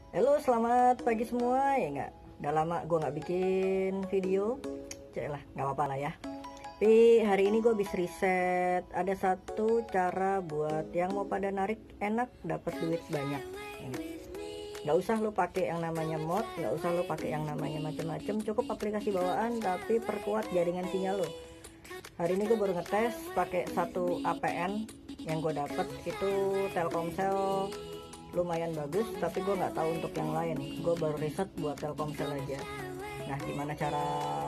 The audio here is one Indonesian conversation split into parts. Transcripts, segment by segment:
Halo, selamat pagi semua. Ya nggak, udah lama gue nggak bikin video. Cek lah, nggak apa-apa lah ya. Tapi hari ini gue habis riset. Ada satu cara buat yang mau pada narik enak, dapat duit banyak. Nggak usah lo pakai yang namanya mod, nggak usah lo pakai yang namanya macam-macam. Cukup aplikasi bawaan, tapi perkuat jaringan sinyal lo. Hari ini gue baru ngetes pakai satu APN yang gue dapet itu Telkomsel, lumayan bagus, tapi gue nggak tahu untuk yang lain. Gue baru riset buat Telkomsel aja. Nah, gimana cara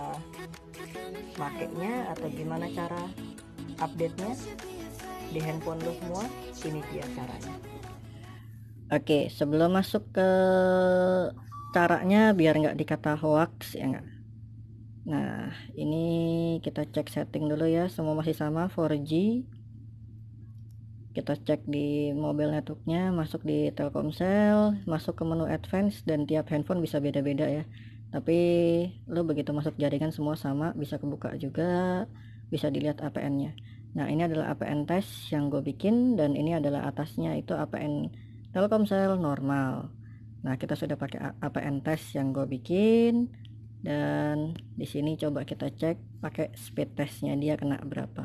makainya atau gimana cara update-nya di handphone lo semua, ini dia caranya. Oke, sebelum masuk ke caranya biar nggak dikata hoax ya nggak. Nah, ini kita cek setting dulu ya, semua masih sama 4G. Kita cek di mobile networknya, masuk di Telkomsel, masuk ke menu advance, dan tiap handphone bisa beda-beda ya. Tapi lo begitu masuk jaringan semua sama, bisa kebuka juga, bisa dilihat APN-nya. Nah, ini adalah APN test yang gue bikin, dan ini adalah atasnya itu APN Telkomsel normal. Nah, kita sudah pakai APN test yang gue bikin, dan di sini coba kita cek pakai speed testnya dia kena berapa.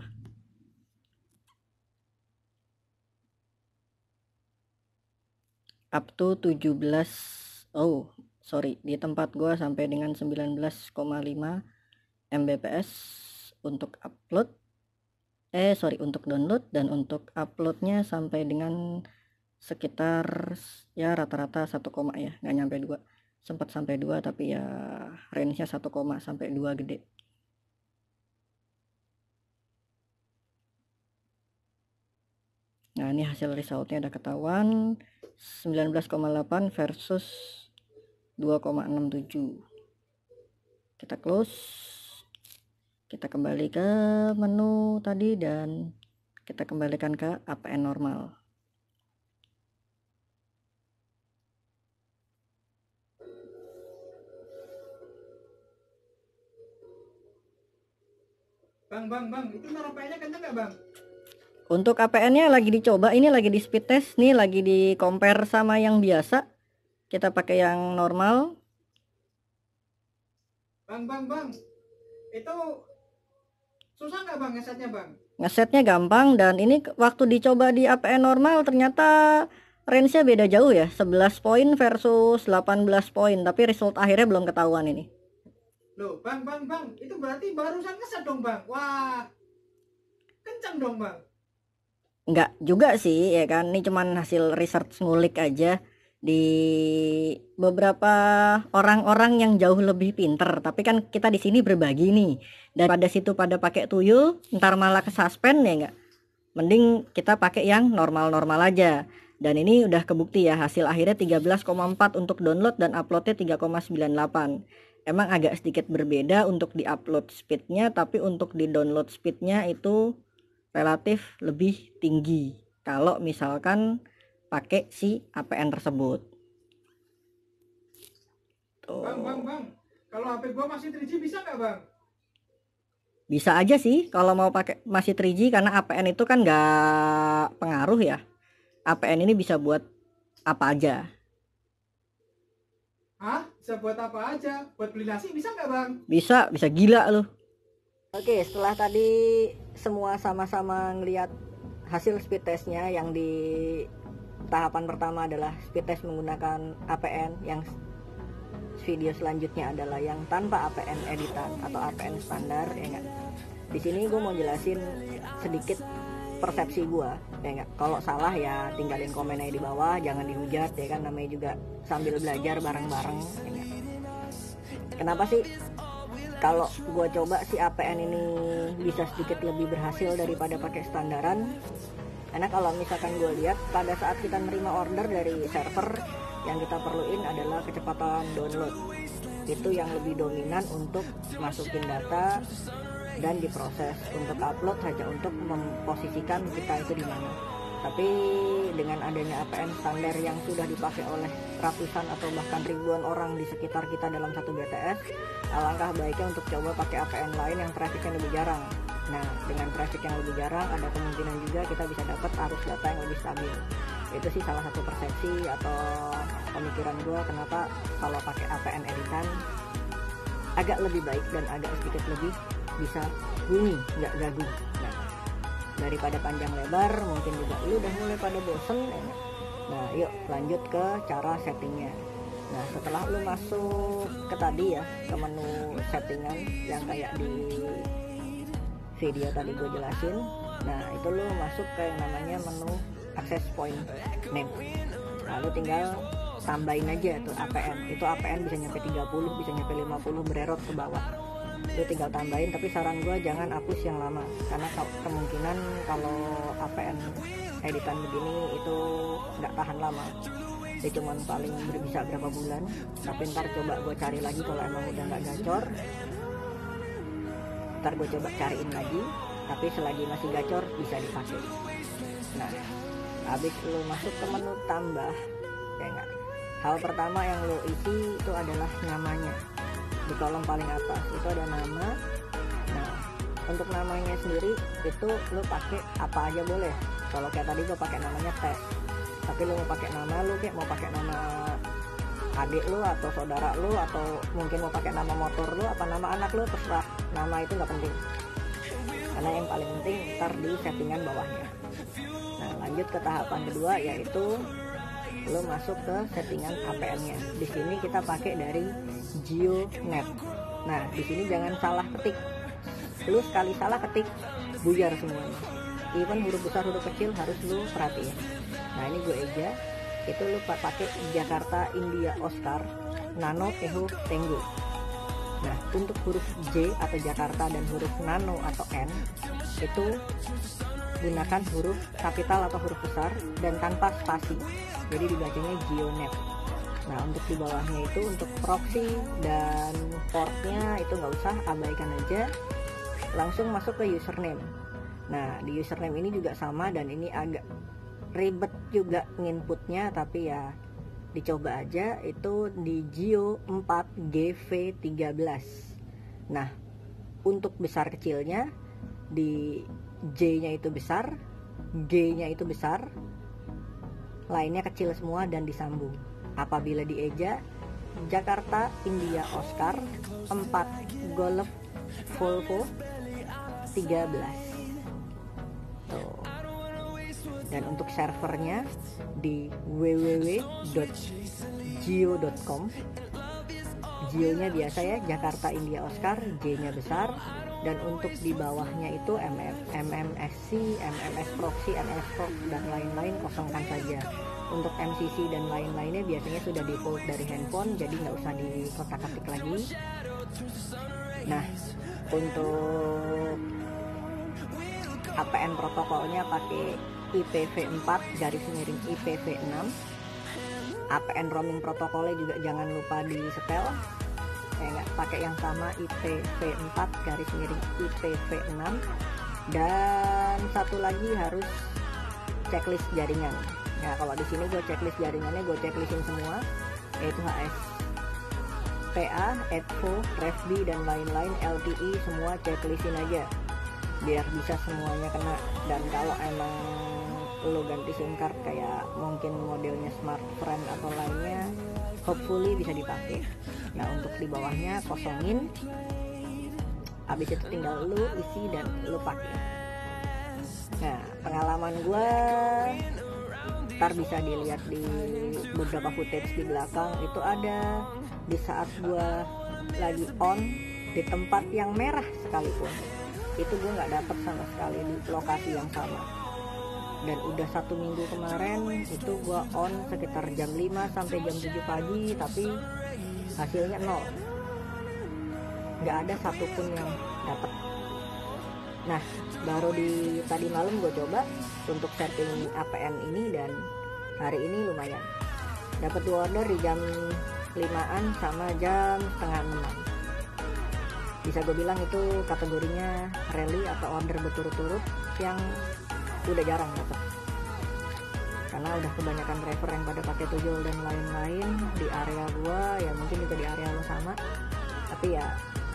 Up to 17, oh sorry, di tempat gua sampai dengan 19,5 Mbps untuk upload, untuk download, dan untuk uploadnya sampai dengan sekitar ya rata-rata 1, ya, nggak nyampe 2, sempat sampai 2 tapi ya range nya 1, sampai 2 gede. Nah, ini hasil resultnya udah ketahuan, 19,8 versus 2,67. Kita close, kita kembali ke menu tadi, dan kita kembalikan ke APN normal. Bang, itu naropanya kenceng nggak bang? Untuk APN-nya lagi dicoba, ini lagi di speed test, nih lagi di compare sama yang biasa. Kita pakai yang normal. Bang, itu susah nggak bang ngesetnya bang? Ngesetnya gampang, dan ini waktu dicoba di APN normal ternyata range-nya beda jauh ya, 11 poin versus 18 poin, tapi result akhirnya belum ketahuan ini. Loh bang, itu berarti barusan ngeset dong bang? Wah, kenceng dong bang. Enggak juga sih ya kan, ini cuman hasil research ngulik aja di beberapa orang-orang yang jauh lebih pinter. Tapi kan kita di sini berbagi nih, daripada situ pada pakai tuyul ntar malah kesuspend ya enggak, mending kita pakai yang normal-normal aja. Dan ini udah kebukti ya, hasil akhirnya 13,4 untuk download, dan uploadnya 3,98. Emang agak sedikit berbeda untuk di upload speednya, tapi untuk di download speednya itu relatif lebih tinggi kalau misalkan pakai si APN tersebut. Tuh. Bang, kalau HP gua masih 3G bisa nggak bang? Bisa aja sih kalau mau pakai masih 3G, karena APN itu kan nggak pengaruh ya. APN ini bisa buat apa aja. Hah? Bisa buat apa aja? Buat beli nasi bisa nggak bang? Bisa gila loh. Oke, setelah tadi semua sama-sama ngelihat hasil speed testnya, yang di tahapan pertama adalah speed test menggunakan APN, yang video selanjutnya adalah yang tanpa APN editan atau APN standar ya enggak. Di sini gue mau jelasin sedikit persepsi gue ya enggak. Kalau salah ya tinggalin komen aja di bawah, jangan dihujat ya kan, namanya juga sambil belajar bareng-bareng ya enggak. Kenapa sih kalau gue coba si APN ini bisa sedikit lebih berhasil daripada pakai standaran? Karena kalau misalkan gue lihat pada saat kita nerima order dari server, yang kita perluin adalah kecepatan download. Itu yang lebih dominan untuk masukin data dan diproses. Untuk upload hanya untuk memposisikan kita itu di mana. Tapi dengan adanya APN standar yang sudah dipakai oleh ratusan atau bahkan ribuan orang di sekitar kita dalam satu BTS, alangkah baiknya untuk coba pakai APN lain yang trafficnya lebih jarang. Nah, dengan traffic yang lebih jarang, ada kemungkinan juga kita bisa dapat arus data yang lebih stabil. Itu sih salah satu persepsi atau pemikiran gue kenapa kalau pakai APN editan agak lebih baik dan agak sedikit lebih bisa bunyi, nggak gagu. Nah, daripada panjang lebar, mungkin juga lu udah mulai pada bosen. Nah, yuk lanjut ke cara settingnya. Nah, setelah lu masuk ke tadi ya, ke menu settingan yang kayak di video tadi gue jelasin. Nah, itu lu masuk ke yang namanya menu access point name. Nah, lu tinggal tambahin aja tuh APN. Itu APN bisa nyampe 30, bisa nyampe 50 bererot ke bawah. Lu tinggal tambahin, tapi saran gue jangan hapus yang lama, karena kemungkinan kalau APN editan begini itu nggak tahan lama. Dia cuma paling bisa berapa bulan, tapi ntar coba gue cari lagi kalau emang udah nggak gacor. Ntar gue coba cariin lagi, tapi selagi masih gacor bisa dipakai. Nah, habis lu masuk ke menu tambah, ya enggak, hal pertama yang lu isi itu adalah namanya. Di kolom paling atas itu ada nama. Nah, untuk namanya sendiri itu lu pakai apa aja boleh. Kalau kayak tadi gue pakai namanya tes, tapi lu mau pakai nama lu, kayak mau pakai nama adik lu atau saudara lu, atau mungkin mau pakai nama motor lu, apa nama anak lu, terserah. Nama itu nggak penting, karena yang paling penting ntar di settingan bawahnya. Nah, lanjut ke tahapan kedua, yaitu lo masuk ke settingan APN-nya. Di sini kita pakai dari GeoNet. Nah, di sini jangan salah ketik. Lu sekali salah ketik buyar semuanya. Even huruf besar huruf kecil harus lu perhatiin. Nah, ini gue eja. Itu lu pakai Jakarta India Oscar Nano Echo Tango. Nah, untuk huruf J atau Jakarta dan huruf Nano atau N itu gunakan huruf kapital atau huruf besar dan tanpa spasi, jadi dibacanya GeoNet. Nah, untuk di bawahnya itu untuk proxy dan portnya itu nggak usah, abaikan aja, langsung masuk ke username. Nah, di username ini juga sama, dan ini agak ribet juga nginputnya, tapi ya dicoba aja. Itu di Geo4GV13. Nah, untuk besar kecilnya di J-nya itu besar, G-nya itu besar, lainnya kecil semua dan disambung. Apabila dieja Jakarta India Oscar 4 Golf Volvo 13. Tuh. Dan untuk servernya di www.geo.com. Geo-nya biasa ya, Jakarta India Oscar, J-nya besar. Dan untuk di bawahnya itu MMSC, MMS Proxy, MS Prox dan lain-lain kosongkan saja. Untuk MCC dan lain-lainnya biasanya sudah default dari handphone, jadi nggak usah dikotak-katik lagi. Nah, untuk APN protokolnya pakai IPv4 / IPv6. APN roaming protokolnya juga jangan lupa di setel. Nggak pakai yang sama, IPv4 / IPv6. Dan satu lagi harus checklist jaringan. Nah, kalau di sini gue checklist jaringannya, gue checklistin semua, yaitu HSPA, EDVO, REFB dan lain-lain, LTE semua checklistin aja biar bisa semuanya kena. Dan kalau emang lo ganti SIM card kayak mungkin modelnya Smartfren atau lainnya, hopefully bisa dipakai. Nah, untuk di bawahnya kosongin, habis itu tinggal lu isi dan lu pakai. Nah, pengalaman gue ntar bisa dilihat di beberapa footage di belakang. Itu ada di saat gue lagi on di tempat yang merah sekalipun, itu gue nggak dapet sama sekali di lokasi yang sama. Dan udah 1 minggu kemarin itu gue on sekitar jam 5 sampai jam 7 pagi, tapi hasilnya 0, nggak ada satupun yang dapet. Nah, baru di tadi malam gue coba untuk setting APN ini, dan hari ini lumayan dapat 2 order di jam 5-an sama jam setengah 6-an. Bisa gue bilang itu kategorinya rally atau order berturut-turut yang udah jarang dapet, karena udah kebanyakan driver yang pada pakai tujul dan lain-lain di area gua, ya mungkin juga di area lo sama. Tapi ya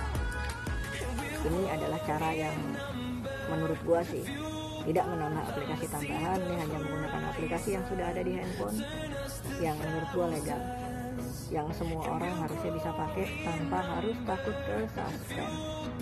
ini adalah cara yang menurut gua sih tidak menambah aplikasi tambahan, ini hanya menggunakan aplikasi yang sudah ada di handphone yang menurut gue legal, yang semua orang harusnya bisa pakai tanpa harus takut ke suspend.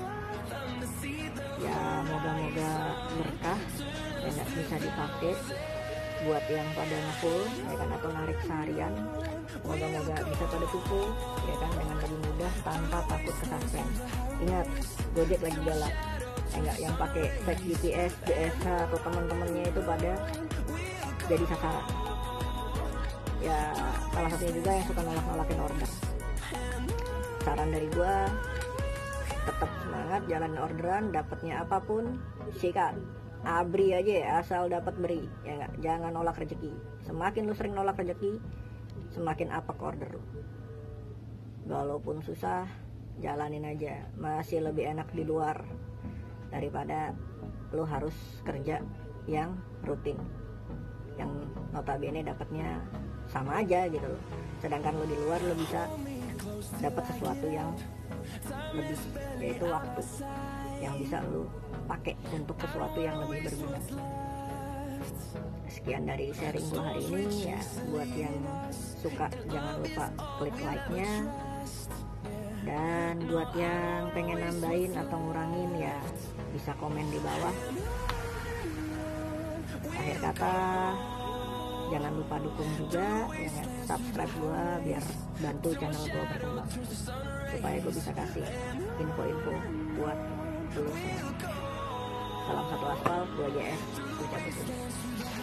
Ya moga-moga berkah dan nggak bisa dipakai buat yang pada ngefull ya kan, atau narik seharian. Moga-moga bisa pada kuku ya kan dengan lebih mudah tanpa takut ke suspend. Ingat, Gojek lagi galak ya enggak, yang pakai fake GPS, JSH atau teman-temannya itu pada jadi sasaran. Ya salah satunya juga yang suka nolak-nolakin order. Saran dari gua, tetap semangat jalanin orderan, dapatnya apapun sikat, abri aja ya, asal dapat beri ya enggak, jangan nolak rezeki. Semakin lu sering nolak rezeki, semakin apek order lu. Walaupun susah, jalanin aja, masih lebih enak di luar daripada lu harus kerja yang rutin, yang notabene dapatnya sama aja gitu loh. Sedangkan lu di luar lu bisa dapat sesuatu yang lebih, yaitu waktu yang bisa lu pakai untuk sesuatu yang lebih berguna. Sekian dari sharing gua hari ini ya. Buat yang suka jangan lupa klik like-nya, dan buat yang pengen nambahin atau ngurangin ya bisa komen di bawah. Akhir kata, jangan lupa dukung juga ya, subscribe gua biar bantu channel gua berkembang, supaya gua bisa kasih info-info buat lu semua. Salam satu aspal, 2JS, ucap